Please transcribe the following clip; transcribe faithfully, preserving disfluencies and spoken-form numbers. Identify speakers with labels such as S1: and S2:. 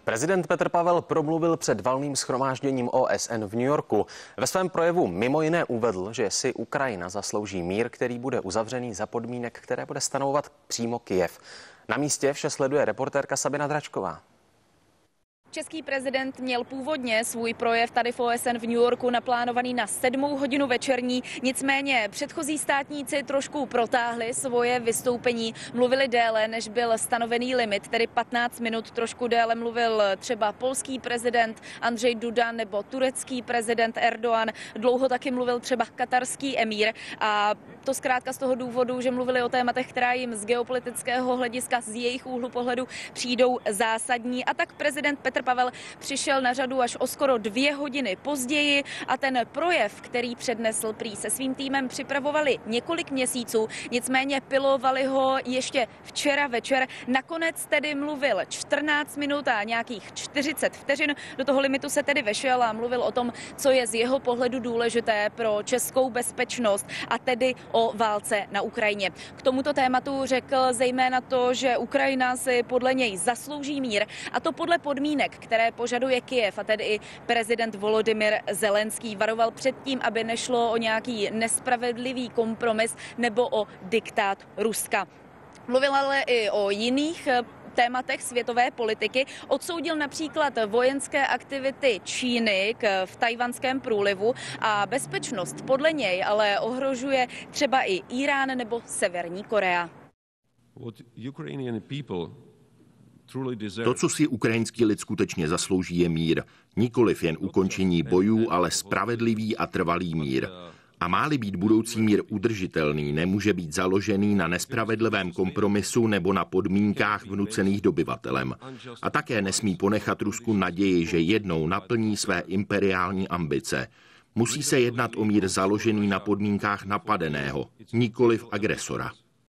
S1: Prezident Petr Pavel promluvil před valným shromážděním O S N v New Yorku. Ve svém projevu mimo jiné uvedl, že si Ukrajina zaslouží mír, který bude uzavřený za podmínek, které bude stanovovat přímo Kyjev. Na místě vše sleduje reportérka Sabina Dračková.
S2: Český prezident měl původně svůj projev tady v O S N v New Yorku naplánovaný na sedmou hodinu večerní, nicméně předchozí státníci trošku protáhli svoje vystoupení, mluvili déle, než byl stanovený limit, tedy patnáct minut, trošku déle mluvil třeba polský prezident Andrzej Duda nebo turecký prezident Erdogan, dlouho taky mluvil třeba katarský emír a to zkrátka z toho důvodu, že mluvili o tématech, která jim z geopolitického hlediska, z jejich úhlu pohledu přijdou zásadní, a tak prezident Petr Pavel přišel na řadu až o skoro dvě hodiny později a ten projev, který přednesl, prý se svým týmem připravovali několik měsíců, nicméně pilovali ho ještě včera večer. Nakonec tedy mluvil čtrnáct minut a nějakých čtyřicet vteřin. Do toho limitu se tedy vešel a mluvil o tom, co je z jeho pohledu důležité pro českou bezpečnost, a tedy o válce na Ukrajině. K tomuto tématu řekl zejména to, že Ukrajina si podle něj zaslouží mír, a to podle podmínek, které požaduje Kyjev, a tedy i prezident Volodymyr Zelenský. Varoval před tím, aby nešlo o nějaký nespravedlivý kompromis nebo o diktát Ruska. Mluvil ale i o jiných tématech světové politiky. Odsoudil například vojenské aktivity Číny v Tajvanském průlivu a bezpečnost podle něj ale ohrožuje třeba i Irán nebo Severní Korea.
S3: To, co si ukrajinský lid skutečně zaslouží, je mír. Nikoliv jen ukončení bojů, ale spravedlivý a trvalý mír. A má-li být budoucí mír udržitelný, nemůže být založený na nespravedlivém kompromisu nebo na podmínkách vnucených dobyvatelem. A také nesmí ponechat Rusku naději, že jednou naplní své imperiální ambice. Musí se jednat o mír založený na podmínkách napadeného, nikoliv agresora.